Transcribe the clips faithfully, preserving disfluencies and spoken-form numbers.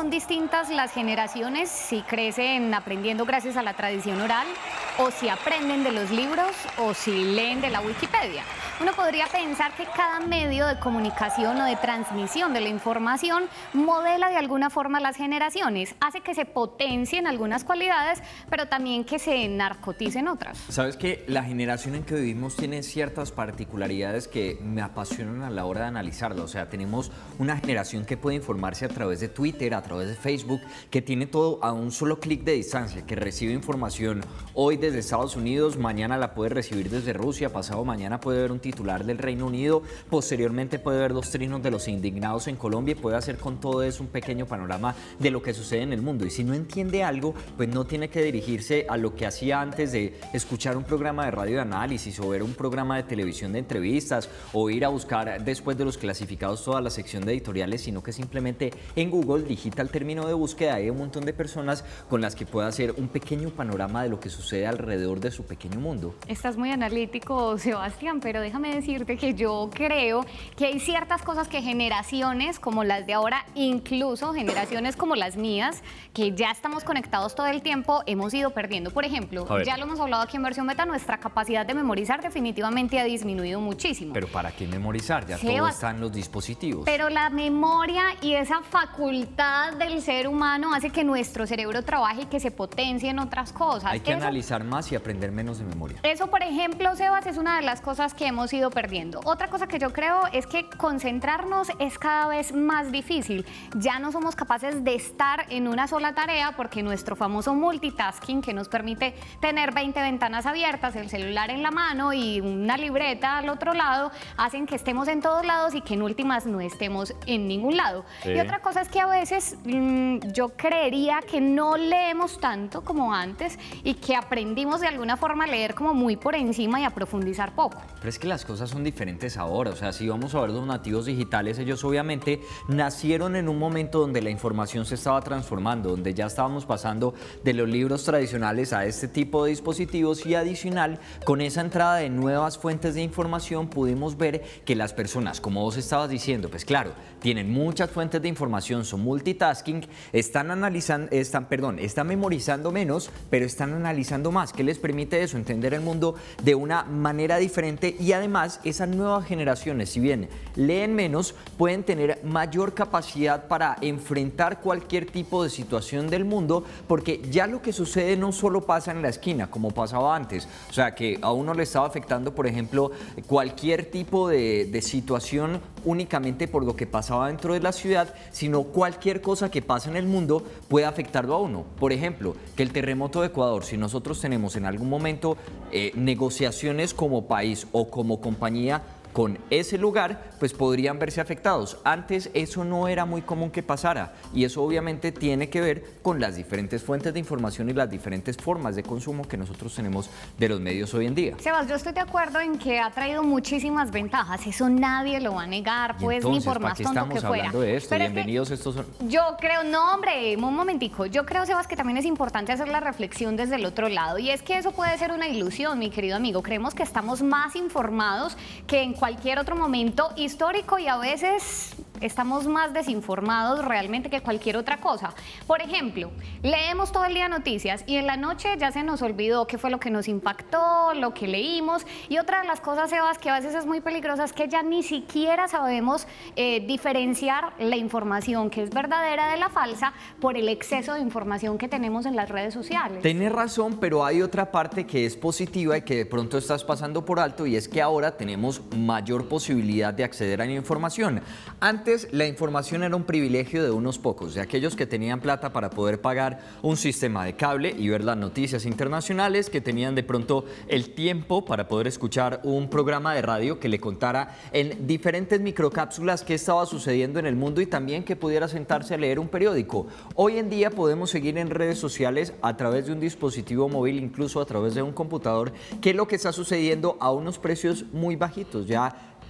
son distintas las generaciones si crecen aprendiendo gracias a la tradición oral, o si aprenden de los libros, o si leen de la Wikipedia. Uno podría pensar que cada medio de comunicación o de transmisión de la información modela de alguna forma las generaciones, hace que se potencien algunas cualidades, pero también que se narcoticen otras. Sabes que la generación en que vivimos tiene ciertas particularidades que me apasionan a la hora de analizarla. O sea, tenemos una generación que puede informarse a través de Twitter, a través de Facebook, que tiene todo a un solo clic de distancia, que recibe información hoy desde Estados Unidos, mañana la puede recibir desde Rusia, pasado mañana puede ver un titular del Reino Unido, posteriormente puede ver los trinos de los indignados en Colombia y puede hacer con todo eso un pequeño panorama de lo que sucede en el mundo. Y si no entiende algo, pues no tiene que dirigirse a lo que hacía antes de escuchar un programa de radio de análisis o ver un programa de televisión de entrevistas o ir a buscar después de los clasificados toda la sección de editoriales, sino que simplemente en Google digita el término de búsqueda, hay un montón de personas con las que puede hacer un pequeño panorama de lo que sucede alrededor de su pequeño mundo. Estás muy analítico, Sebastián, pero déjame decirte que yo creo que hay ciertas cosas que generaciones como las de ahora, incluso generaciones como las mías, que ya estamos conectados todo el tiempo, hemos ido perdiendo. Por ejemplo, ya lo hemos hablado aquí en Versión Beta, nuestra capacidad de memorizar definitivamente ha disminuido muchísimo. Pero ¿para qué memorizar? Ya Sebas, todo está en los dispositivos. Pero la memoria y esa facultad del ser humano hace que nuestro cerebro trabaje y que se potencie en otras cosas. Hay que eso, analizar más y aprender menos de memoria. Eso, por ejemplo, Sebas, es una de las cosas que hemos ido perdiendo. Otra cosa que yo creo es que concentrarnos es cada vez más difícil. Ya no somos capaces de estar en una sola tarea porque nuestro famoso multitasking, que nos permite tener veinte ventanas abiertas, el celular en la mano y una libreta al otro lado, hacen que estemos en todos lados y que en últimas no estemos en ningún lado. Sí. Y otra cosa es que a veces mmm, yo creería que no leemos tanto como antes y que aprendimos de alguna forma a leer como muy por encima y a profundizar poco. Pero es que las cosas son diferentes ahora. O sea, si vamos a ver los nativos digitales, ellos obviamente nacieron en un momento donde la información se estaba transformando, donde ya estábamos pasando de los libros tradicionales a este tipo de dispositivos, y adicional, con esa entrada de nuevas fuentes de información pudimos ver que las personas, como vos estabas diciendo, pues claro, tienen muchas fuentes de información, son multitasking, están analizando, están, perdón, están memorizando menos, pero están analizando más. ¿Qué les permite eso? Entender el mundo de una manera diferente, y además esas nuevas generaciones, si bien leen menos, pueden tener mayor capacidad para enfrentar cualquier tipo de situación del mundo, porque ya lo que sucede no solo pasa en la esquina, como pasaba antes. O sea, que a uno le estaba afectando, por ejemplo, cualquier tipo de, de situación únicamente por lo que pasaba dentro de la ciudad, sino cualquier cosa que pasa en el mundo puede afectarlo a uno. Por ejemplo, que el terremoto de Ecuador, si nosotros tenemos en algún momento eh, negociaciones como país o como compañía con ese lugar, pues podrían verse afectados. Antes eso no era muy común que pasara, y eso obviamente tiene que ver con las diferentes fuentes de información y las diferentes formas de consumo que nosotros tenemos de los medios hoy en día. Sebas, yo estoy de acuerdo en que ha traído muchísimas ventajas, eso nadie lo va a negar, pues entonces, ni por más tonto que fuera. ¿Para qué estamos hablando de esto? Pero Bienvenidos, es estos son... Yo creo, no hombre, un momentico, yo creo, Sebas, que también es importante hacer la reflexión desde el otro lado, y es que eso puede ser una ilusión, mi querido amigo. Creemos que estamos más informados que en cualquier otro momento histórico, y a veces estamos más desinformados realmente que cualquier otra cosa. Por ejemplo, leemos todo el día noticias y en la noche ya se nos olvidó qué fue lo que nos impactó, lo que leímos, y otra de las cosas, Sebas, que a veces es muy peligrosa, es que ya ni siquiera sabemos eh, diferenciar la información que es verdadera de la falsa por el exceso de información que tenemos en las redes sociales. Tienes razón, pero hay otra parte que es positiva y que de pronto estás pasando por alto, y es que ahora tenemos mayor posibilidad de acceder a la información. Antes la información era un privilegio de unos pocos, de aquellos que tenían plata para poder pagar un sistema de cable y ver las noticias internacionales, que tenían de pronto el tiempo para poder escuchar un programa de radio que le contara en diferentes microcápsulas qué estaba sucediendo en el mundo, y también que pudiera sentarse a leer un periódico. Hoy en día podemos seguir en redes sociales a través de un dispositivo móvil, incluso a través de un computador, qué es lo que está sucediendo a unos precios muy bajitos. Ya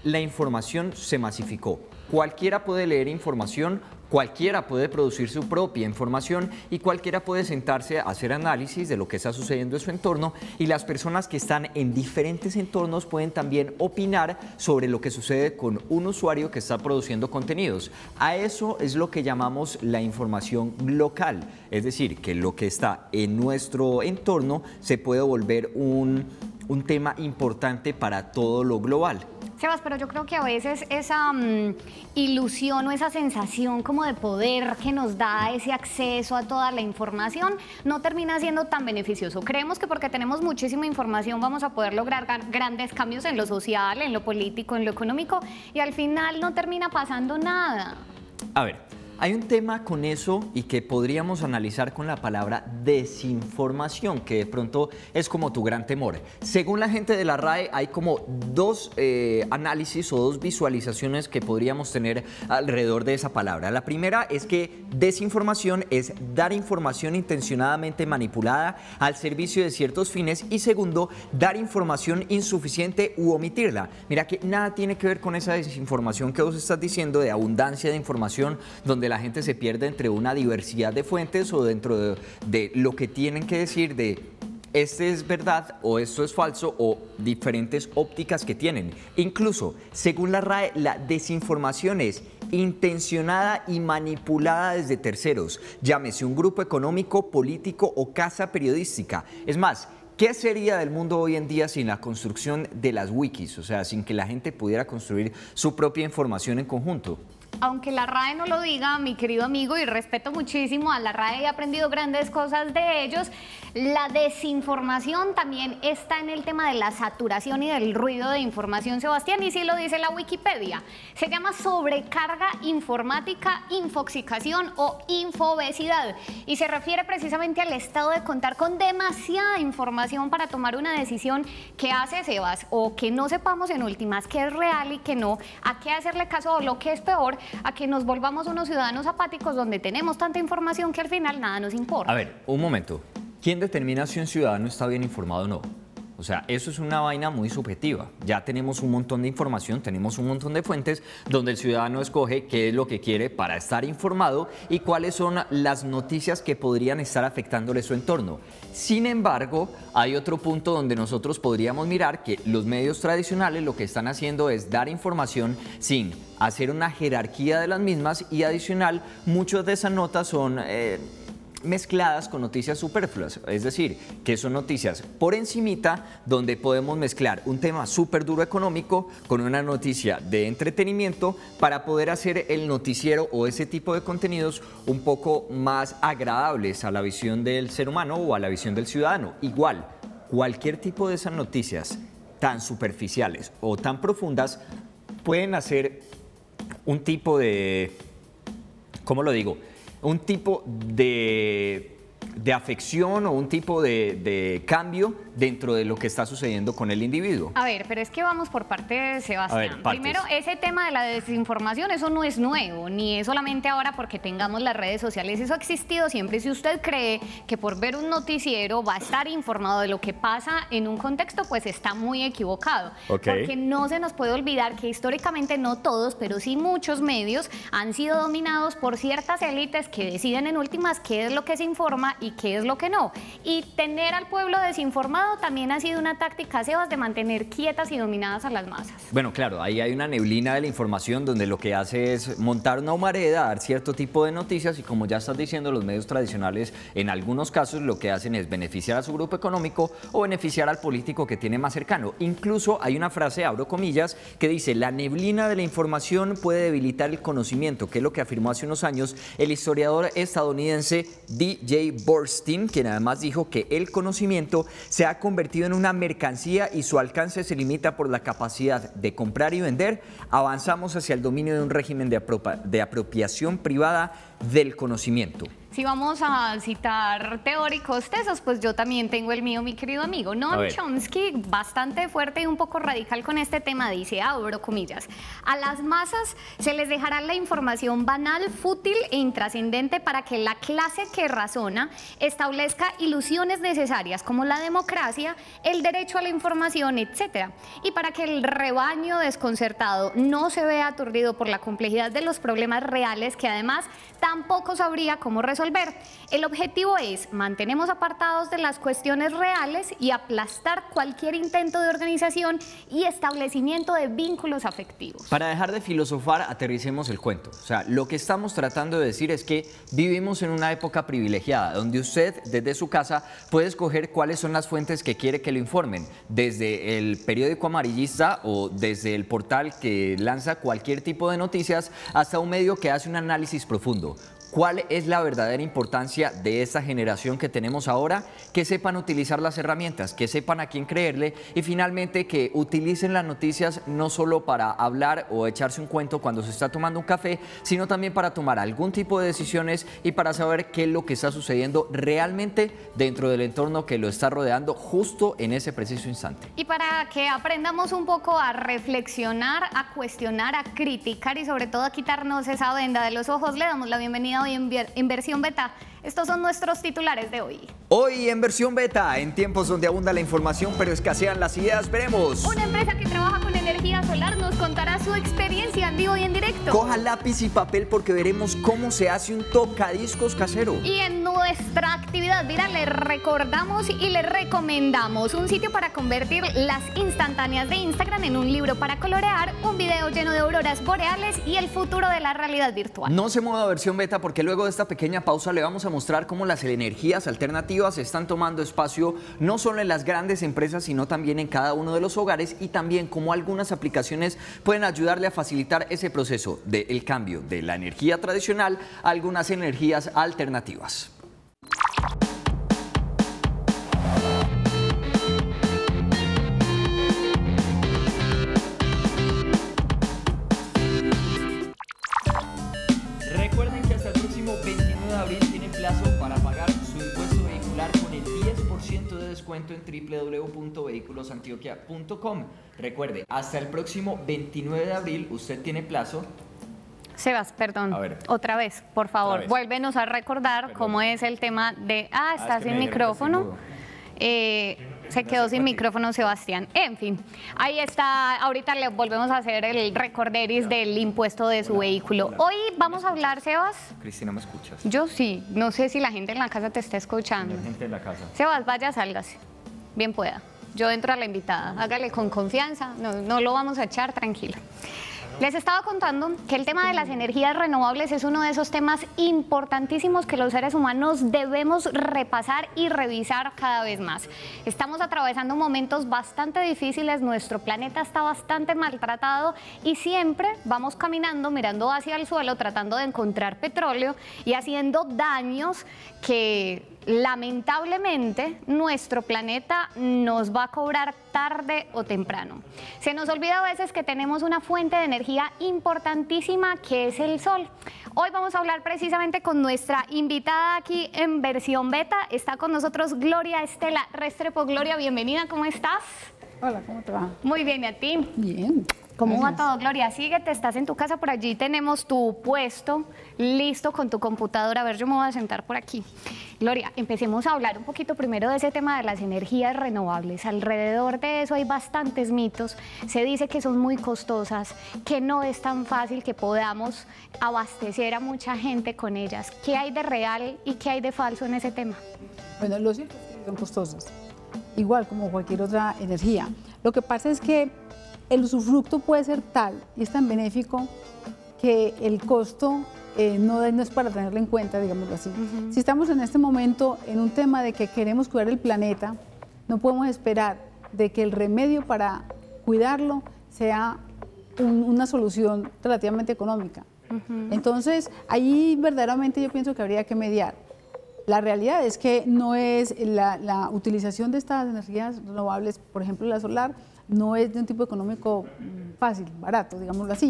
la información se masificó. Cualquiera puede leer información, cualquiera puede producir su propia información y cualquiera puede sentarse a hacer análisis de lo que está sucediendo en su entorno, y las personas que están en diferentes entornos pueden también opinar sobre lo que sucede con un usuario que está produciendo contenidos. A eso es lo que llamamos la información local, es decir, que lo que está en nuestro entorno se puede volver un, un tema importante para todo lo global. Sebas, pero yo creo que a veces esa um, ilusión o esa sensación como de poder que nos da ese acceso a toda la información no termina siendo tan beneficioso. Creemos que porque tenemos muchísima información vamos a poder lograr grandes cambios en lo social, en lo político, en lo económico, y al final no termina pasando nada. A ver, hay un tema con eso y que podríamos analizar con la palabra desinformación, que de pronto es como tu gran temor. Según la gente de la R A E, hay como dos eh, análisis o dos visualizaciones que podríamos tener alrededor de esa palabra. La primera es que desinformación es dar información intencionadamente manipulada al servicio de ciertos fines, y segundo, dar información insuficiente u omitirla. Mira que nada tiene que ver con esa desinformación que vos estás diciendo de abundancia de información, donde la gente se pierde entre una diversidad de fuentes o dentro de, de lo que tienen que decir de este es verdad o esto es falso, o diferentes ópticas que tienen. Incluso, según la R A E, la desinformación es intencionada y manipulada desde terceros, llámese un grupo económico, político o casa periodística. Es más, ¿qué sería del mundo hoy en día sin la construcción de las wikis? O sea, sin que la gente pudiera construir su propia información en conjunto. Aunque la R A E no lo diga, mi querido amigo, y respeto muchísimo a la R A E y he aprendido grandes cosas de ellos, la desinformación también está en el tema de la saturación y del ruido de información, Sebastián, y sí lo dice la Wikipedia. Se llama sobrecarga informática, infoxicación o infobesidad, y se refiere precisamente al estado de contar con demasiada información para tomar una decisión que hace, Sebas, o que no sepamos en últimas qué es real y qué no, a qué hacerle caso, o lo que es peor, a que nos volvamos unos ciudadanos apáticos donde tenemos tanta información que al final nada nos importa. A ver, un momento. ¿Quién determina si un ciudadano está bien informado o no? O sea, eso es una vaina muy subjetiva. Ya tenemos un montón de información, tenemos un montón de fuentes donde el ciudadano escoge qué es lo que quiere para estar informado y cuáles son las noticias que podrían estar afectándole su entorno. Sin embargo, hay otro punto donde nosotros podríamos mirar que los medios tradicionales lo que están haciendo es dar información sin hacer una jerarquía de las mismas, y adicional, muchas de esas notas son Eh, mezcladas con noticias superfluas, es decir, que son noticias por encimita, donde podemos mezclar un tema súper duro económico con una noticia de entretenimiento para poder hacer el noticiero o ese tipo de contenidos un poco más agradables a la visión del ser humano o a la visión del ciudadano. Igual, cualquier tipo de esas noticias tan superficiales o tan profundas pueden hacer un tipo de, ¿cómo lo digo? Un tipo de, de afección o un tipo de, de cambio dentro de lo que está sucediendo con el individuo. A ver, pero es que vamos por parte de Sebastián. Ver, Primero, ese tema de la desinformación, eso no es nuevo, ni es solamente ahora porque tengamos las redes sociales, eso ha existido siempre. Si usted cree que por ver un noticiero va a estar informado de lo que pasa en un contexto, pues está muy equivocado. Okay. Porque no se nos puede olvidar que históricamente no todos, pero sí muchos medios han sido dominados por ciertas élites que deciden en últimas qué es lo que se informa y qué es lo que no. Y tener al pueblo desinformado también ha sido una táctica, Sebas, de mantener quietas y dominadas a las masas. Bueno, claro, ahí hay una neblina de la información donde lo que hace es montar una humareda, dar cierto tipo de noticias, y como ya estás diciendo, los medios tradicionales en algunos casos lo que hacen es beneficiar a su grupo económico o beneficiar al político que tiene más cercano. Incluso hay una frase, abro comillas, que dice: la neblina de la información puede debilitar el conocimiento, que es lo que afirmó hace unos años el historiador estadounidense D J Bernstein, quien además dijo que el conocimiento se ha convertido en una mercancía y su alcance se limita por la capacidad de comprar y vender. Avanzamos hacia el dominio de un régimen de, apropia, de apropiación privada del conocimiento. Si vamos a citar teóricos tesos, pues yo también tengo el mío, mi querido amigo. Noam Chomsky, bastante fuerte y un poco radical con este tema, dice, abro comillas, a las masas se les dejará la información banal, fútil e intrascendente para que la clase que razona establezca ilusiones necesarias como la democracia, el derecho a la información, etcétera. Y para que el rebaño desconcertado no se vea aturdido por la complejidad de los problemas reales que además tampoco sabría cómo resolver. El objetivo es mantenemos apartados de las cuestiones reales y aplastar cualquier intento de organización y establecimiento de vínculos afectivos. Para dejar de filosofar, aterricemos el cuento. O sea, lo que estamos tratando de decir es que vivimos en una época privilegiada, donde usted desde su casa puede escoger cuáles son las fuentes que quiere que lo informen, desde el periódico amarillista o desde el portal que lanza cualquier tipo de noticias hasta un medio que hace un análisis profundo. ¿Cuál es la verdadera importancia de esta generación que tenemos ahora? Que sepan utilizar las herramientas, que sepan a quién creerle y finalmente que utilicen las noticias no solo para hablar o echarse un cuento cuando se está tomando un café, sino también para tomar algún tipo de decisiones y para saber qué es lo que está sucediendo realmente dentro del entorno que lo está rodeando justo en ese preciso instante. Y para que aprendamos un poco a reflexionar, a cuestionar, a criticar y sobre todo a quitarnos esa venda de los ojos, le damos la bienvenida hoy en, en versión beta. Estos son nuestros titulares de hoy. Hoy en versión beta, en tiempos donde abunda la información pero escasean las ideas, veremos. Una empresa que trabaja con energía solar nos contará su experiencia en vivo y en directo. Coja lápiz y papel porque veremos cómo se hace un tocadiscos casero. Y en nuestra actividad viral le recordamos y le recomendamos un sitio para convertir las instantáneas de Instagram en un libro para colorear, un video lleno de auroras boreales y el futuro de la realidad virtual. No se mueva versión beta porque luego de esta pequeña pausa le vamos a mostrar cómo las energías alternativas están tomando espacio no solo en las grandes empresas sino también en cada uno de los hogares y también cómo algunas aplicaciones pueden ayudarle a facilitar ese proceso del cambio de la energía tradicional a algunas energías alternativas. Recuerden que hasta el próximo veintinueve de abril tienen plazo para pagar su impuesto vehicular con el diez por ciento de descuento en w w w punto vehículos antioquia punto com. Recuerde, hasta el próximo veintinueve de abril usted tiene plazo. Sebas, perdón, otra vez, por favor, vez. vuélvenos a recordar Perdón. cómo es el tema de... Ah, está ah, es sin micrófono. Eh, se quedó sin micrófono Sebastián. En fin, ahí está. Ahorita le volvemos a hacer el recorderis del impuesto de su hola, vehículo. Hola. Hoy vamos a hablar, Sebas. Cristina, ¿me escuchas? Yo sí. No sé si la gente en la casa te está escuchando. La gente en la casa. Sebas, vaya, sálgase. Bien pueda. Yo entro a la invitada. Hágale con confianza. No, no lo vamos a echar, tranquila. Les estaba contando que el tema de las energías renovables es uno de esos temas importantísimos que los seres humanos debemos repasar y revisar cada vez más. Estamos atravesando momentos bastante difíciles, nuestro planeta está bastante maltratado y siempre vamos caminando mirando hacia el suelo tratando de encontrar petróleo y haciendo daños que lamentablemente nuestro planeta nos va a cobrar tarde o temprano. Se nos olvida a veces que tenemos una fuente de energía importantísima que es el sol. Hoy vamos a hablar precisamente con nuestra invitada aquí en versión beta. Está con nosotros Gloria Estela Restrepo. Gloria, bienvenida, ¿cómo estás? Hola, ¿cómo te va? Muy bien, ¿y a ti? Bien. ¿Cómo Gracias. va todo, Gloria? Síguete, estás en tu casa, por allí tenemos tu puesto listo con tu computadora. A ver, yo me voy a sentar por aquí. Gloria, empecemos a hablar un poquito primero de ese tema de las energías renovables. Alrededor de eso hay bastantes mitos. Se dice que son muy costosas, que no es tan fácil que podamos abastecer a mucha gente con ellas. ¿Qué hay de real y qué hay de falso en ese tema? Bueno, lo cierto es que son costosas, igual como cualquier otra energía. Lo que pasa es que el usufructo puede ser tal y es tan benéfico que el costo eh, no, no es para tenerlo en cuenta, digámoslo así. Uh-huh. Si estamos en este momento en un tema de que queremos cuidar el planeta, no podemos esperar de que el remedio para cuidarlo sea un, una solución relativamente económica. Uh-huh. Entonces, ahí verdaderamente yo pienso que habría que mediar. La realidad es que no es la, la utilización de estas energías renovables, por ejemplo la solar, no es de un tipo económico fácil, barato, digámoslo así,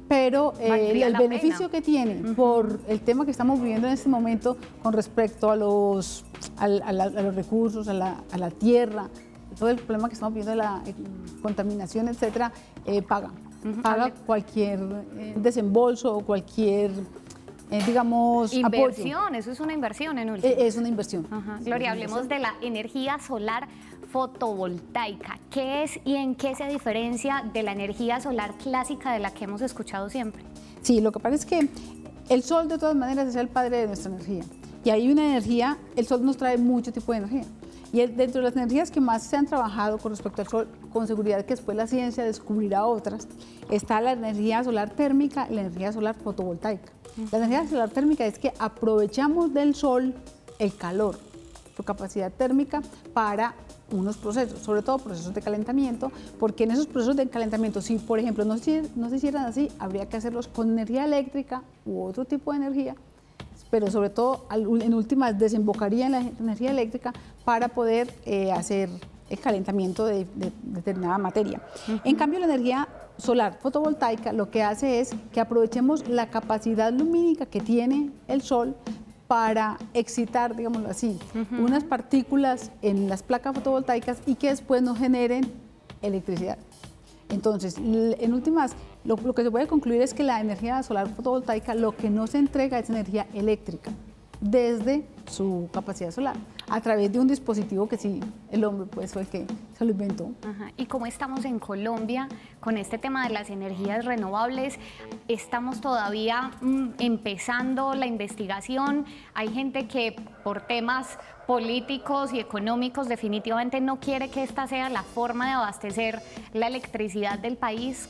pero eh, el, el beneficio pena. que tiene uh-huh. por el tema que estamos viviendo en este momento con respecto a los, a, a la, a los recursos, a la, a la tierra, todo el problema que estamos viviendo de la eh, contaminación, etcétera, eh, paga. Uh-huh. Paga cualquier eh, desembolso o cualquier, eh, digamos, inversión, apoyo. Eso es una inversión en último. Eh, es una inversión. Uh-huh. Gloria, hablemos de la energía solar fotovoltaica. ¿Qué es y en qué se diferencia de la energía solar clásica de la que hemos escuchado siempre? Sí, lo que pasa es que el sol de todas maneras es el padre de nuestra energía. Y hay una energía, el sol nos trae mucho tipo de energía. Y dentro de las energías que más se han trabajado con respecto al sol, con seguridad que después la ciencia descubrirá otras, está la energía solar térmica y la energía solar fotovoltaica. La energía solar térmica es que aprovechamos del sol el calor, su capacidad térmica para unos procesos, sobre todo procesos de calentamiento, porque en esos procesos de calentamiento, si por ejemplo no se, no se hicieran así, habría que hacerlos con energía eléctrica u otro tipo de energía, pero sobre todo en últimas desembocaría en la energía eléctrica para poder eh, hacer el calentamiento de, de, de determinada materia. Uh-huh. En cambio, la energía solar fotovoltaica lo que hace es que aprovechemos la capacidad lumínica que tiene el sol para excitar, digámoslo así, uh-huh. unas partículas en las placas fotovoltaicas y que después nos generen electricidad. Entonces, en últimas, lo, lo que se puede concluir es que la energía solar fotovoltaica lo que no se entrega es energía eléctrica desde su capacidad solar, a través de un dispositivo que sí, el hombre pues fue el que se lo inventó. Ajá. Y como estamos en Colombia con este tema de las energías renovables, estamos todavía mm, empezando la investigación. Hay gente que por temas políticos y económicos definitivamente no quiere que esta sea la forma de abastecer la electricidad del país.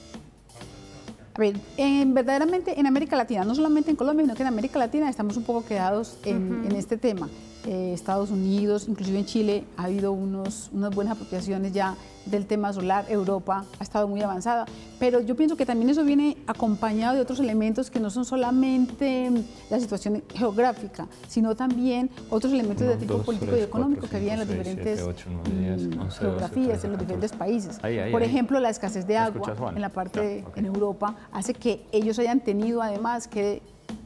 A ver, en, verdaderamente en América Latina, no solamente en Colombia, sino que en América Latina estamos un poco quedados en, uh-huh. en este tema. Eh, Estados Unidos, inclusive en Chile, ha habido unos, unas buenas apropiaciones ya del tema solar. Europa ha estado muy avanzada, pero yo pienso que también eso viene acompañado de otros elementos que no son solamente la situación geográfica, sino también otros elementos uno, de tipo dos, político tres, y económico cuatro, que había en las diferentes siete, ocho, nueve, diez, once, geografías, doce, en los diferentes países. Ahí, ahí, Por ahí. ejemplo, la escasez de agua escuchas, en la parte claro, okay. en Europa hace que ellos hayan tenido además que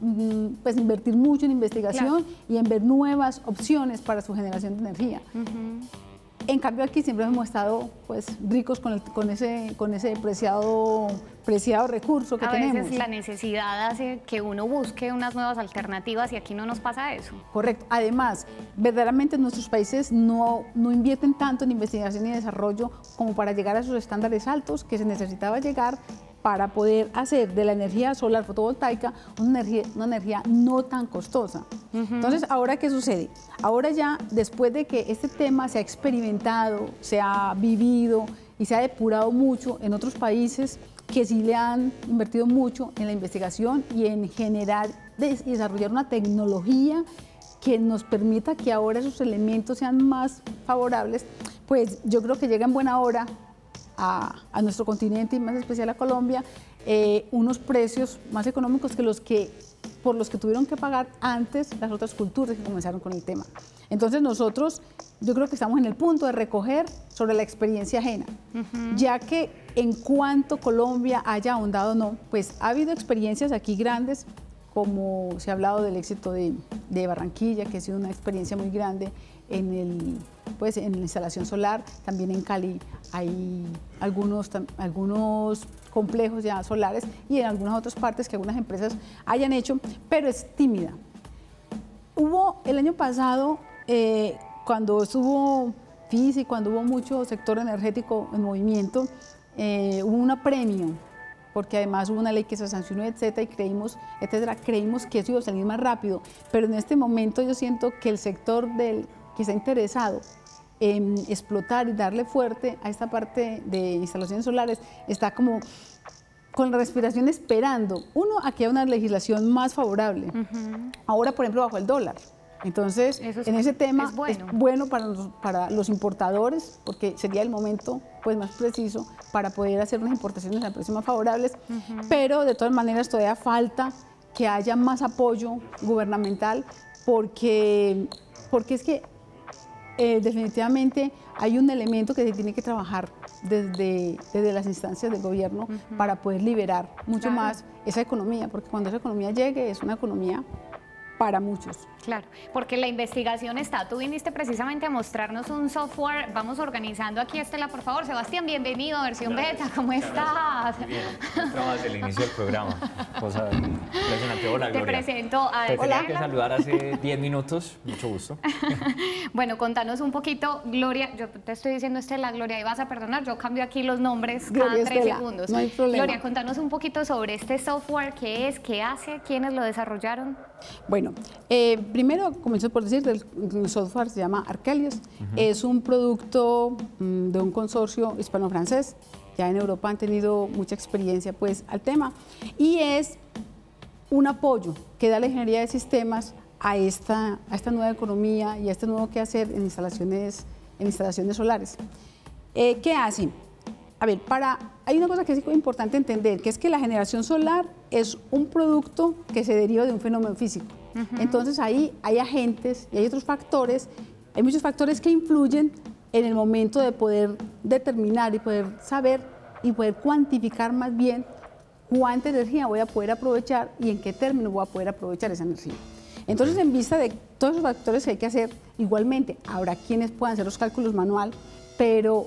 pues invertir mucho en investigación claro. y en ver nuevas opciones para su generación de energía. Uh-huh. En cambio aquí siempre hemos estado pues ricos con, el, con, ese, con ese preciado, preciado recurso que a tenemos. A veces la necesidad hace que uno busque unas nuevas alternativas y aquí no nos pasa eso. Correcto. Además, verdaderamente nuestros países no, no invierten tanto en investigación y desarrollo como para llegar a esos estándares altos que se necesitaba llegar para poder hacer de la energía solar fotovoltaica una energía, una energía no tan costosa. Uh-huh. Entonces, ¿ahora qué sucede? Ahora ya, después de que este tema se ha experimentado, se ha vivido y se ha depurado mucho en otros países que sí le han invertido mucho en la investigación y en generar y desarrollar una tecnología que nos permita que ahora esos elementos sean más favorables, pues yo creo que llega en buena hora A, a nuestro continente y más especial a Colombia, eh, unos precios más económicos que los que, por los que tuvieron que pagar antes las otras culturas que comenzaron con el tema. Entonces nosotros, yo creo que estamos en el punto de recoger sobre la experiencia ajena, uh-huh. ya que en cuanto Colombia haya ahondado o no, pues ha habido experiencias aquí grandes, como se ha hablado del éxito de, de Barranquilla, que ha sido una experiencia muy grande en el pues en la instalación solar. También en Cali hay algunos, algunos complejos ya solares y en algunas otras partes que algunas empresas hayan hecho, pero es tímida. Hubo el año pasado, eh, cuando estuvo F I S y cuando hubo mucho sector energético en movimiento, eh, hubo un premio, porque además hubo una ley que se sancionó, etcétera, y creímos, etcétera, creímos que eso iba a salir más rápido, pero en este momento yo siento que el sector del que está interesado en explotar y darle fuerte a esta parte de instalaciones solares está como con la respiración esperando, uno, a que haya una legislación más favorable. Uh-huh. Ahora, por ejemplo, bajo el dólar. Entonces, es, en ese tema es bueno, es bueno para, los, para los importadores, porque sería el momento pues, más preciso para poder hacer unas importaciones a precios más favorables, uh-huh. pero de todas maneras todavía falta que haya más apoyo gubernamental, porque, porque es que eh, definitivamente hay un elemento que se tiene que trabajar desde, desde las instancias del gobierno uh-huh. para poder liberar mucho claro. más esa economía, porque cuando esa economía llegue es una economía para muchos. Claro, porque la investigación está. Tú viniste precisamente a mostrarnos un software. Vamos organizando aquí, Estela, por favor. Sebastián, bienvenido a Versión Gracias. Beta. ¿Cómo estás? Muy bien. Entramos desde el inicio del programa. Cosa impresionante. Hola, Te Gloria. presento a Te Estela. tenía que saludar hace diez minutos. Mucho gusto. Bueno, contanos un poquito, Gloria. Yo te estoy diciendo Estela, Gloria, y vas a perdonar. Yo cambio aquí los nombres cada Gloria, tres Estela, segundos. No hay problema. Gloria, contanos un poquito sobre este software. ¿Qué es? ¿Qué hace? ¿Quiénes lo desarrollaron? Bueno, eh, primero comenzó por decir, el, el software se llama Arquelios, uh-huh. es un producto um, de un consorcio hispano-francés, ya en Europa han tenido mucha experiencia pues al tema, y es un apoyo que da la ingeniería de sistemas a esta, a esta nueva economía y a este nuevo quehacer en instalaciones, en instalaciones solares. Eh, ¿Qué hace? A ver, para, hay una cosa que es importante entender, que es que la generación solar es un producto que se deriva de un fenómeno físico. Uh-huh. Entonces ahí hay agentes y hay otros factores, hay muchos factores que influyen en el momento de poder determinar y poder saber y poder cuantificar más bien cuánta energía voy a poder aprovechar y en qué términos voy a poder aprovechar esa energía. Entonces, en vista de todos esos factores que hay que hacer, igualmente habrá quienes puedan hacer los cálculos manual, pero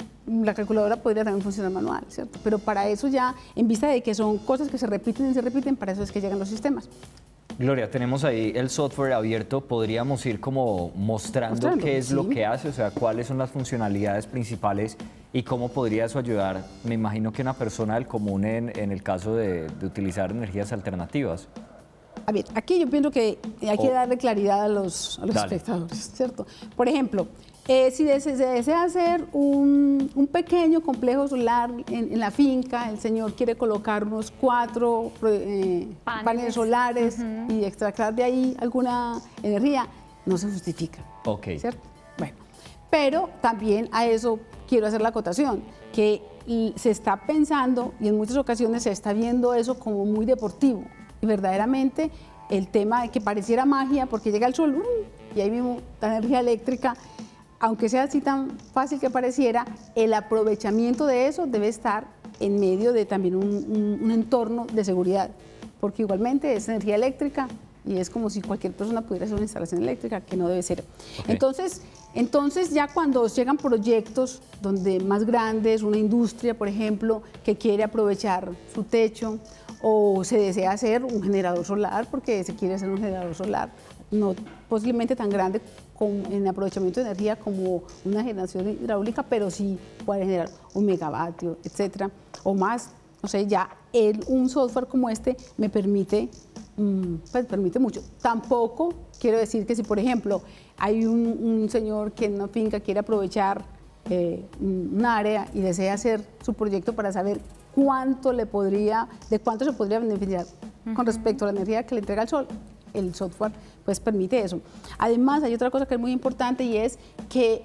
la calculadora podría también funcionar manual, ¿cierto? Pero para eso ya, en vista de que son cosas que se repiten y se repiten, para eso es que llegan los sistemas. Gloria, tenemos ahí el software abierto, podríamos ir como mostrando, mostrando qué es sí. lo que hace, o sea, cuáles son las funcionalidades principales y cómo podría eso ayudar, me imagino que una persona del común en, en el caso de, de utilizar energías alternativas. A ver, aquí yo pienso que hay que oh. darle claridad a los, a los espectadores, ¿cierto? Por ejemplo, Eh, si se desea hacer un, un pequeño complejo solar en, en la finca, el señor quiere colocar unos cuatro eh, paneles. paneles solares uh-huh. y extraer de ahí alguna energía, no se justifica. Ok. ¿Cierto? Bueno, pero también a eso quiero hacer la acotación, que se está pensando y en muchas ocasiones se está viendo eso como muy deportivo y verdaderamente el tema de que pareciera magia porque llega el sol uh, y ahí mismo la energía eléctrica. Aunque sea así tan fácil que pareciera, el aprovechamiento de eso debe estar en medio de también un, un, un entorno de seguridad, porque igualmente es energía eléctrica y es como si cualquier persona pudiera hacer una instalación eléctrica, que no debe ser. Okay. Entonces, entonces, ya cuando llegan proyectos donde más grandes, una industria, por ejemplo, que quiere aprovechar su techo o se desea hacer un generador solar, porque se quiere hacer un generador solar, no posiblemente tan grande con, en aprovechamiento de energía como una generación hidráulica, pero sí puede generar un megavatio, etcétera, o más. O sea, ya el, un software como este me permite, pues permite mucho. Tampoco quiero decir que si, por ejemplo, hay un, un señor que en una finca quiere aprovechar eh, un área y desea hacer su proyecto para saber cuánto le podría, de cuánto se podría beneficiar uh-huh. con respecto a la energía que le entrega el sol. El software pues permite eso. Además hay otra cosa que es muy importante y es que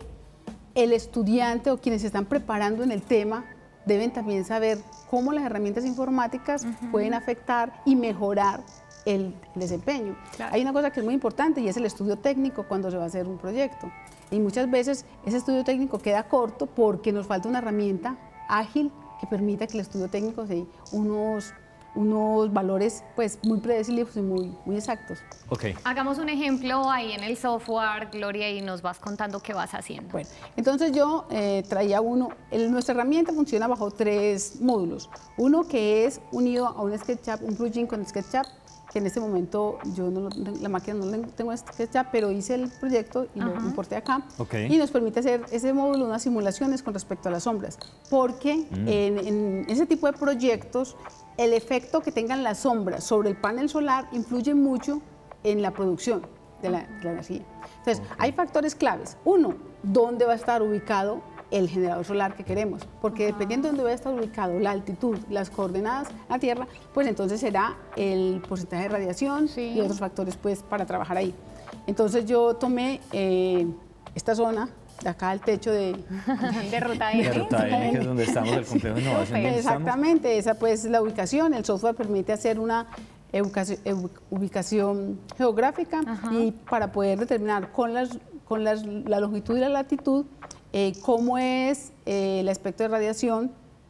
el estudiante o quienes se están preparando en el tema deben también saber cómo las herramientas informáticas uh-huh. pueden afectar y mejorar el, el desempeño. Claro. Hay una cosa que es muy importante y es el estudio técnico cuando se va a hacer un proyecto. Y muchas veces ese estudio técnico queda corto porque nos falta una herramienta ágil que permita que el estudio técnico se unos unos valores pues muy predecibles y muy, muy exactos. Okay. Hagamos un ejemplo ahí en el software, Gloria, y nos vas contando qué vas haciendo. Bueno, entonces yo eh, traía uno, el, nuestra herramienta funciona bajo tres módulos. Uno que es unido a un SketchUp, un plugin con SketchUp, que en este momento yo no, la máquina no tengo SketchUp, pero hice el proyecto y Ajá. lo importé acá. Okay. Y nos permite hacer ese módulo, unas simulaciones con respecto a las sombras, porque mm. en, en ese tipo de proyectos el efecto que tengan las sombras sobre el panel solar influye mucho en la producción de la, de la energía. Entonces, okay. hay factores claves. Uno, ¿dónde va a estar ubicado el generador solar que queremos? Porque uh-huh. dependiendo de dónde va a estar ubicado, la altitud, las coordenadas a la Tierra, pues entonces será el porcentaje de radiación sí. y otros factores pues para trabajar ahí. Entonces yo tomé eh, esta zona de acá al techo de... de Ruta N. De Ruta N, que es donde estamos, el complejo de innovación. Exactamente, esa pues la ubicación. El software permite hacer una ubicación, ubicación geográfica Ajá. y para poder determinar con, las, con las- la longitud y la latitud, eh, cómo es eh, el aspecto de radiación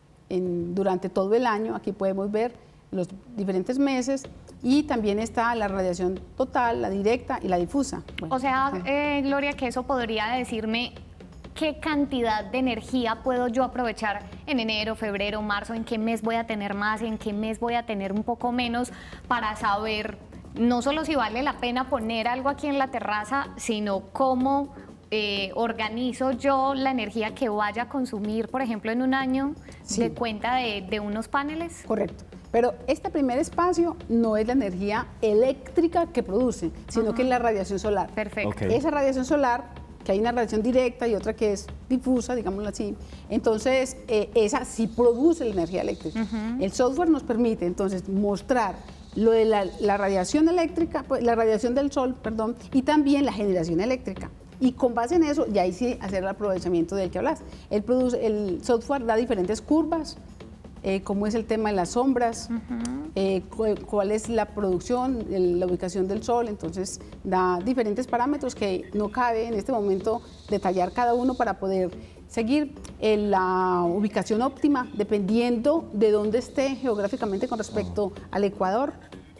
en- durante todo el año. Aquí podemos ver los diferentes meses y también está la radiación total, la directa y la difusa. Bueno, O sea, sí. eh, Gloria, que eso podría decirme qué cantidad de energía puedo yo aprovechar en enero, febrero, marzo, en qué mes voy a tener más, en qué mes voy a tener un poco menos, para saber no solo si vale la pena poner algo aquí en la terraza, sino cómo eh, organizo yo la energía que vaya a consumir, por ejemplo, en un año, Sí. de cuenta de, de unos paneles. Correcto. Pero este primer espacio no es la energía eléctrica que produce, sino que es la radiación solar. Perfecto. Ok. Esa radiación solar, que hay una radiación directa y otra que es difusa, digámoslo así, entonces eh, esa sí produce la energía eléctrica. El software nos permite entonces mostrar lo de la, la radiación eléctrica, pues, la radiación del sol, perdón, y también la generación eléctrica. Y con base en eso, ya ahí sí hacer el aprovechamiento del que hablas. El, produce, el software da diferentes curvas, eh, cómo es el tema de las sombras, eh, cu- cuál es la producción, el- la ubicación del sol, entonces da diferentes parámetros que no cabe en este momento detallar cada uno para poder seguir eh, la ubicación óptima dependiendo de dónde esté geográficamente con respecto al ecuador.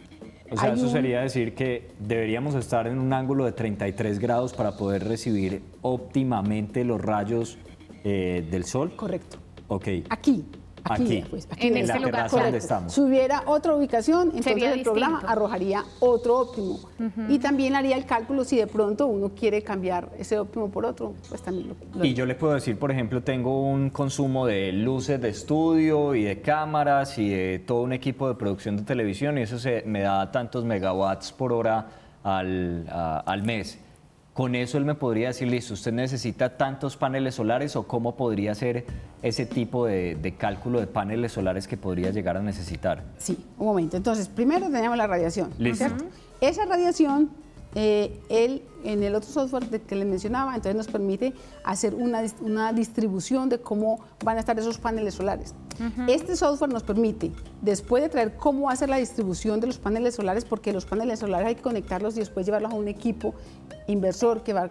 O sea, Hay eso un- sería decir que deberíamos estar en un ángulo de treinta y tres grados para poder recibir óptimamente los rayos eh, del sol. Correcto. Ok. Aquí. Aquí, Aquí, pues, en vea. este la lugar. terraza donde Correcto. estamos. Si hubiera otra ubicación, entonces Sería el programa distinto. arrojaría otro óptimo. Y también haría el cálculo si de pronto uno quiere cambiar ese óptimo por otro, pues también lo, lo Y yo le puedo decir, por ejemplo, tengo un consumo de luces de estudio y de cámaras y de todo un equipo de producción de televisión y eso se, me da tantos megawatts por hora al, a- al mes. Con eso él me podría decir, listo, usted necesita tantos paneles solares o cómo podría ser ese tipo de, de cálculo de paneles solares que podría llegar a necesitar. Sí, un momento. Entonces, primero tenemos la radiación. Listo. ¿Cierto? Esa radiación, eh, él, en el otro software de que le mencionaba, entonces nos permite hacer una, dis- una distribución de cómo van a estar esos paneles solares. Este software nos permite, después de traer cómo va a ser la distribución de los paneles solares, porque los paneles solares hay que conectarlos y después llevarlos a un equipo inversor que va...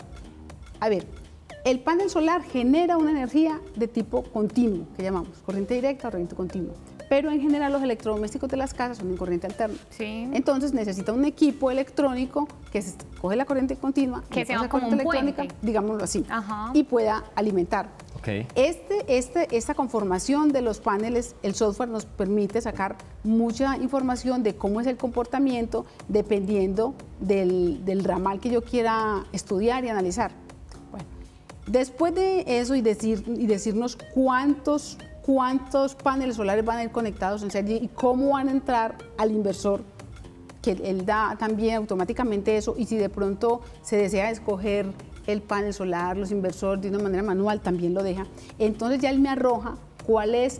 A ver, el panel solar genera una energía de tipo continuo, que llamamos corriente directa o corriente continua. Pero en general los electrodomésticos de las casas son en corriente alterna. Sí. Entonces necesita un equipo electrónico que se coge la corriente continua, Que le sea pasa como corriente un electrónica, puente. digámoslo así, Ajá. y pueda alimentar. Ok. Este, este, esta conformación de los paneles, el software nos permite sacar mucha información de cómo es el comportamiento dependiendo del, del ramal que yo quiera estudiar y analizar. Bueno, después de eso y, decir, y decirnos cuántos, cuántos paneles solares van a ir conectados en serie y cómo van a entrar al inversor, que él da también automáticamente eso, y si de pronto se desea escoger el panel solar, los inversores de una manera manual, también lo deja. Entonces ya él me arroja cuál es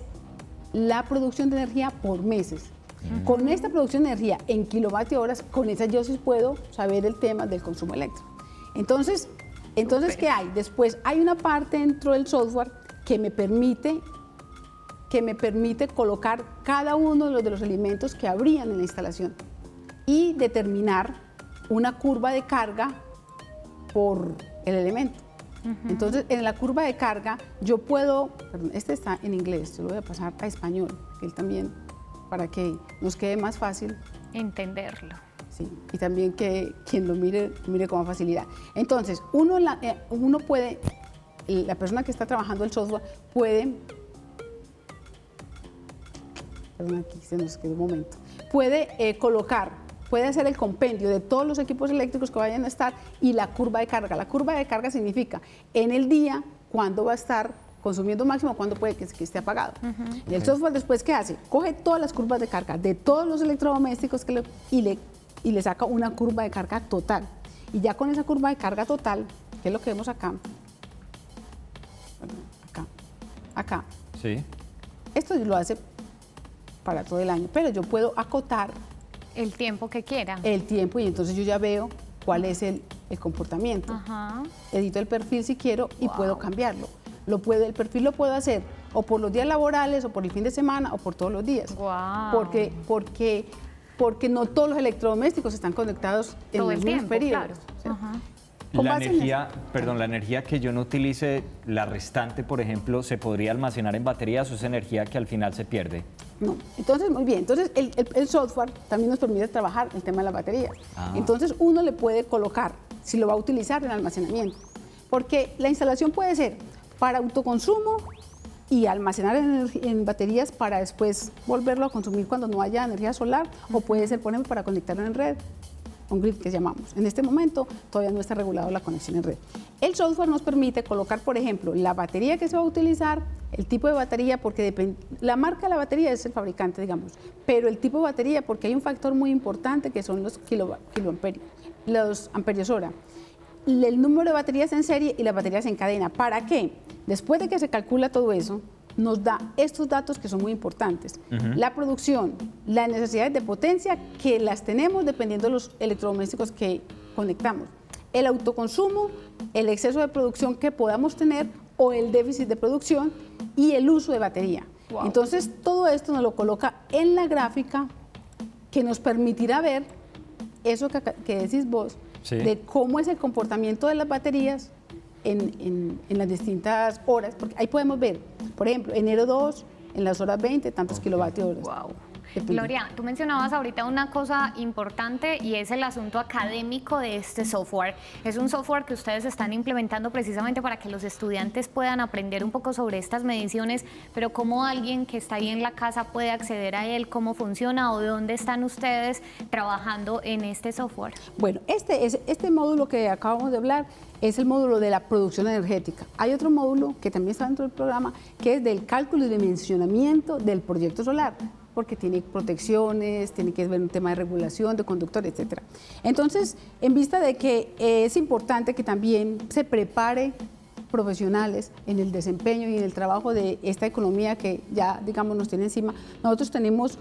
la producción de energía por meses. Con esta producción de energía en kilovatio horas, con esa yo sí puedo saber el tema del consumo eléctrico. Entonces, entonces ¿qué hay? Después hay una parte dentro del software que me permite que me permite colocar cada uno de los, de los elementos que habrían en la instalación y determinar una curva de carga por el elemento. Entonces, en la curva de carga, yo puedo, perdón, este está en inglés, yo lo voy a pasar a español, que él también, para que nos quede más fácil, Entenderlo. sí, y también que quien lo mire, lo mire con más facilidad. Entonces, uno, la- eh, uno puede, la persona que está trabajando el software puede, perdón, aquí se nos quedó un momento, puede eh, colocar, puede hacer el compendio de todos los equipos eléctricos que vayan a estar y la curva de carga. La curva de carga significa en el día cuándo va a estar consumiendo máximo, cuándo puede que, que esté apagado. Y el software después, ¿qué hace? Coge todas las curvas de carga de todos los electrodomésticos que le, y, le, y le saca una curva de carga total. Y ya con esa curva de carga total, que es lo que vemos acá, perdón, acá, acá, Sí. esto lo hace para todo el año, pero yo puedo acotar El tiempo que quiera. el tiempo y entonces yo ya veo cuál es el, el comportamiento. Ajá. Edito el perfil si quiero y Wow. puedo cambiarlo. Lo puedo, el perfil lo puedo hacer o por los días laborales o por el fin de semana o por todos los días. Guau. Porque, porque, porque no todos los electrodomésticos están conectados en Todo los el mismos tiempo, periodos. claro. ¿cierto? Ajá. Con La base en energía, perdón, la energía que yo no utilice, la restante, por ejemplo, ¿se podría almacenar en baterías o es energía que al final se pierde? No, entonces muy bien, entonces el, el- el software también nos permite trabajar el tema de las baterías. Ah. Entonces uno le puede colocar, si lo va a utilizar en almacenamiento, porque la instalación puede ser para autoconsumo y almacenar en, energi- en baterías para después volverlo a consumir cuando no haya energía solar, o puede ser, por ejemplo, para conectarlo en red, un grid que llamamos. En este momento todavía no está regulado la conexión en red. El software nos permite colocar, por ejemplo, la batería que se va a utilizar, el tipo de batería, porque depende, la marca de la batería es el fabricante, digamos, pero el tipo de batería, porque hay un factor muy importante que son los kilo, kiloamperios, los amperios hora, el número de baterías en serie y las baterías en cadena. ¿Para qué? Después de que se calcula todo eso, nos da estos datos que son muy importantes. Uh-huh. La producción, las necesidades de potencia que las tenemos dependiendo de los electrodomésticos que conectamos, el autoconsumo, el exceso de producción que podamos tener o el déficit de producción y el uso de batería. Wow. Entonces, todo esto nos lo coloca en la gráfica que nos permitirá ver eso que, que decís vos, sí, de cómo es el comportamiento de las baterías en, en, en las distintas horas, porque ahí podemos ver, por ejemplo, enero dos, en las horas veinte, tantos okay. kilovatios horas. Wow. Gloria, tú mencionabas ahorita una cosa importante y es el asunto académico de este software. Es un software que ustedes están implementando precisamente para que los estudiantes puedan aprender un poco sobre estas mediciones, pero cómo alguien que está ahí en la casa puede acceder a él, cómo funciona o de dónde están ustedes trabajando en este software. Bueno, este, es, este módulo que acabamos de hablar es el módulo de la producción energética. Hay otro módulo que también está dentro del programa que es del cálculo y dimensionamiento del proyecto solar, porque tiene protecciones, tiene que ver un tema de regulación, de conductor, etcétera. Entonces, en vista de que es importante que también se prepare profesionales en el desempeño y en el trabajo de esta economía que ya, digamos, nos tiene encima, nosotros tenemos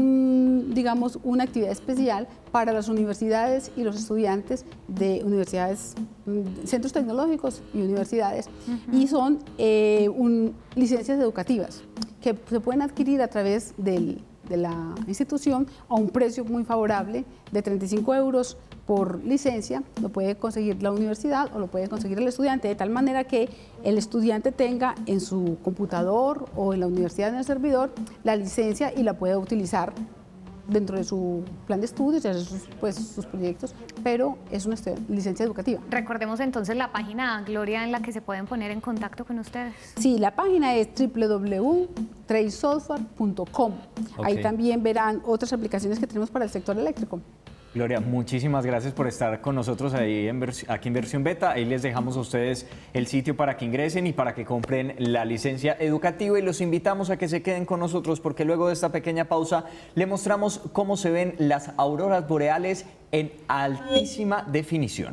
un, digamos, una actividad especial para las universidades y los estudiantes de universidades, centros tecnológicos y universidades, uh-huh. y son eh, un, licencias educativas que se pueden adquirir a través del, de la institución a un precio muy favorable de treinta y cinco euros por licencia. Lo puede conseguir la universidad o lo puede conseguir el estudiante, de tal manera que el estudiante tenga en su computador o en la universidad en el servidor la licencia y la pueda utilizar dentro de su plan de estudios y hacer sus, pues, sus proyectos, pero es una licencia educativa. Recordemos entonces la página, Gloria, en la que se pueden poner en contacto con ustedes. Sí, la página es doble u doble u doble u punto trace software punto com. Okay. Ahí también verán otras aplicaciones que tenemos para el sector eléctrico. Gloria, muchísimas gracias por estar con nosotros ahí en aquí en Versión Beta. Ahí les dejamos a ustedes el sitio para que ingresen y para que compren la licencia educativa y los invitamos a que se queden con nosotros porque luego de esta pequeña pausa le mostramos cómo se ven las auroras boreales en altísima definición.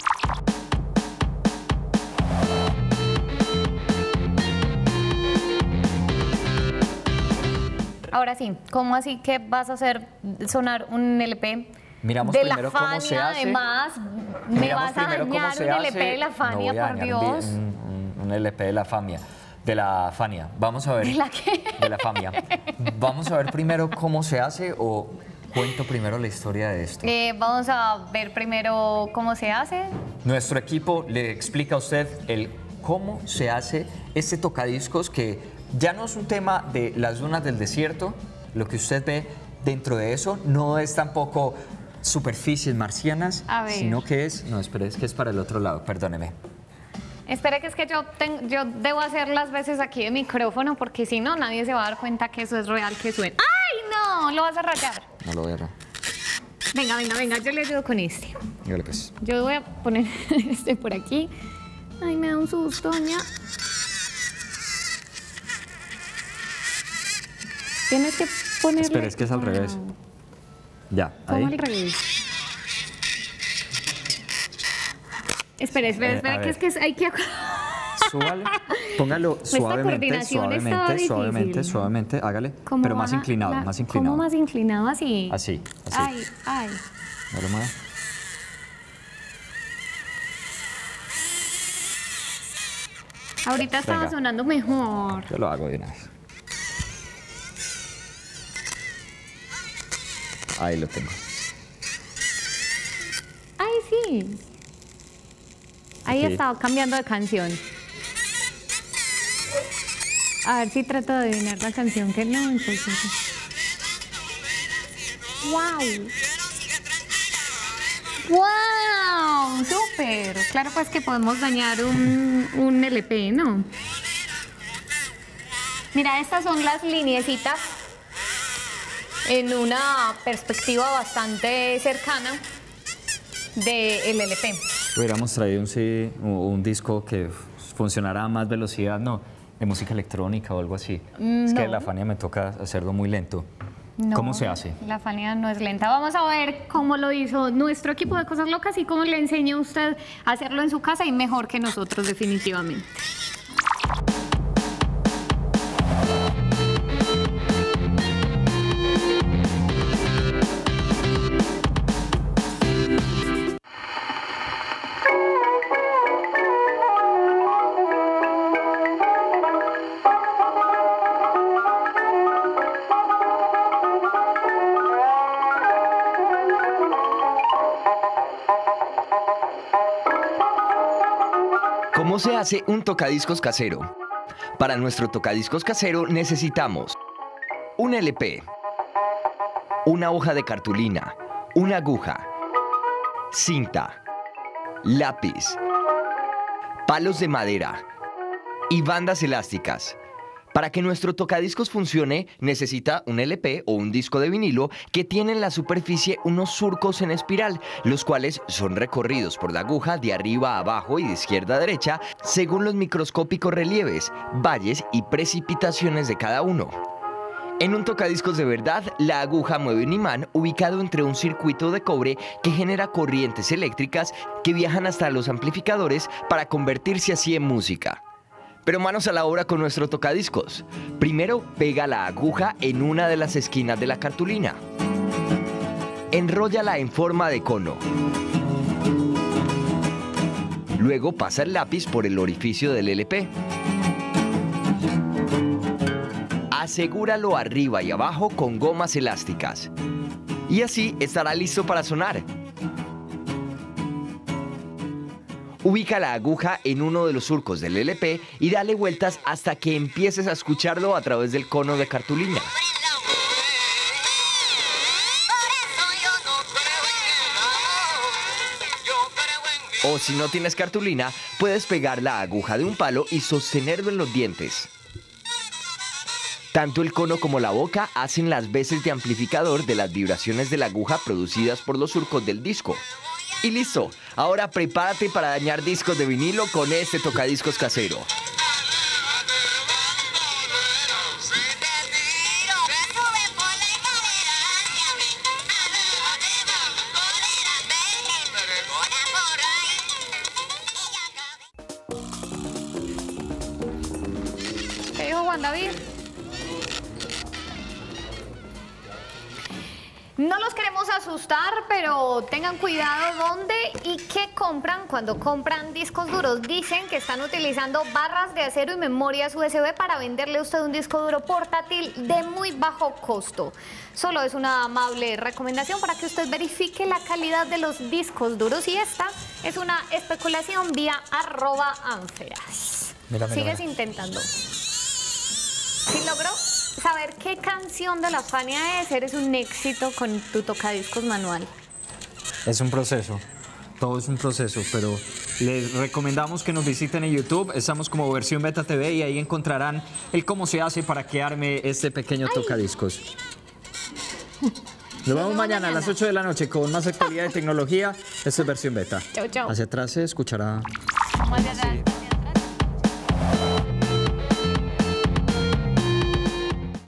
Ahora sí, ¿cómo así que vas a hacer sonar un L P? Miramos de primero la Fania, cómo se hace. Además, me Miramos vas a dañar un L P de la Fania, no por Dios. Un, un, un L P de la Fania, de la Fania. Vamos a ver. ¿De la qué? De la Fania. Vamos a ver primero cómo se hace o cuento primero la historia de esto. Eh, vamos a ver primero cómo se hace. Nuestro equipo le explica a usted el cómo se hace este tocadiscos que ya no es un tema de las dunas del desierto, lo que usted ve dentro de eso no es tampoco superficies marcianas, sino que es, no, espere, es que es para el otro lado, perdóneme. Espere que es que yo, tengo, yo debo hacer las veces aquí de micrófono porque si no nadie se va a dar cuenta que eso es real, que suena. ¡Ay, no! Lo vas a rayar. No lo voy a rayar. Venga, venga, venga, yo le ayudo con este. Dígale pues. Yo voy a poner este por aquí. Ay, me da un susto, doña. Tienes que ponerle... Espera, es que es al revés. Ya, ahí. ¿Cómo al revés? Espera, espera, espera, eh, que es que hay que... Súbale, póngalo suavemente, suavemente, suavemente, suavemente, hágale, pero más inclinado, la, más inclinado. ¿Cómo más inclinado? Así. Así, así. Ay, ay. No lo mueva. Ahorita estaba Venga. sonando mejor. Yo lo hago de una vez. Ahí lo tengo. Ay, sí. Ahí Aquí. estaba cambiando de canción. A ver si trato de adivinar la canción que no. Entonces... ¡Wow! ¡Wow! ¡Súper! Claro, pues que podemos dañar un, un L P, ¿no? Mira, estas son las lineecitas en una perspectiva bastante cercana del L P. Hubiéramos traído un, sí, un, un disco que funcionara a más velocidad, no, de música electrónica o algo así. Mm, es que no. la Fania me toca hacerlo muy lento. No, ¿Cómo se hace? La Fania no es lenta. Vamos a ver cómo lo hizo nuestro equipo de Cosas Locas y cómo le enseña a usted a hacerlo en su casa y mejor que nosotros definitivamente. ¿Cómo se hace un tocadiscos casero? Para nuestro tocadiscos casero necesitamos un L P, una hoja de cartulina, una aguja, cinta, lápiz, palos de madera y bandas elásticas. Para que nuestro tocadiscos funcione, necesita un L P o un disco de vinilo que tiene en la superficie unos surcos en espiral, los cuales son recorridos por la aguja de arriba a abajo y de izquierda a derecha, según los microscópicos relieves, valles y precipitaciones de cada uno. En un tocadiscos de verdad, la aguja mueve un imán ubicado entre un circuito de cobre que genera corrientes eléctricas que viajan hasta los amplificadores para convertirse así en música. Pero manos a la obra con nuestro tocadiscos. Primero, pega la aguja en una de las esquinas de la cartulina. Enróllala en forma de cono. Luego pasa el lápiz por el orificio del L P. Asegúralo arriba y abajo con gomas elásticas. Y así estará listo para sonar. Ubica la aguja en uno de los surcos del L P y dale vueltas hasta que empieces a escucharlo a través del cono de cartulina. O si no tienes cartulina, puedes pegar la aguja de un palo y sostenerlo en los dientes. Tanto el cono como la boca hacen las veces de amplificador de las vibraciones de la aguja producidas por los surcos del disco. Y listo, ahora prepárate para dañar discos de vinilo con este tocadiscos casero. ¿Qué dijo Juan David? No los queremos asustar, pero tengan cuidado dónde y qué compran cuando compran discos duros. Dicen que están utilizando barras de acero y memorias U S B para venderle a usted un disco duro portátil de muy bajo costo. Solo es una amable recomendación para que usted verifique la calidad de los discos duros y esta es una especulación vía arroba anferas. Mira, mira, Sigues mira. intentando. ¿Sí logró saber qué canción de la Fania es? Eres un éxito con tu tocadiscos manual. Es un proceso, todo es un proceso, pero les recomendamos que nos visiten en YouTube. Estamos como Versión Beta T V y ahí encontrarán el cómo se hace para que arme este pequeño tocadiscos. Nos vemos mañana a las ocho de la noche con más actualidad de tecnología. Esto es Versión Beta. Chau, chau. Hacia atrás se escuchará. Vamos allá.